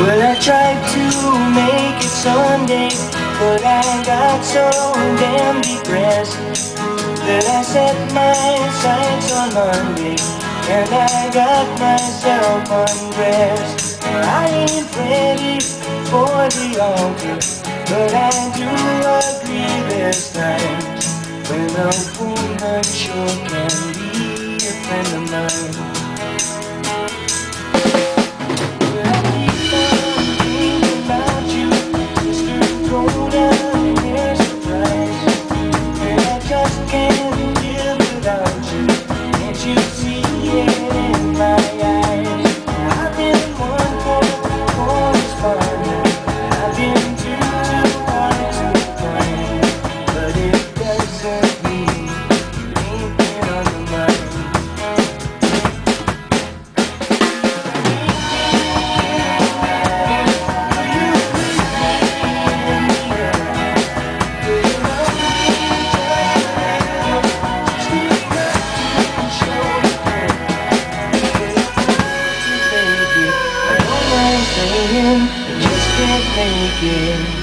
Well, I tried to make it Sunday, but I got so damn depressed that I set my sights on Monday, and I got myself undressed. I ain't ready for the altar, but I do agree there's times when a woman sure can be a friend of mine. Just can't make it.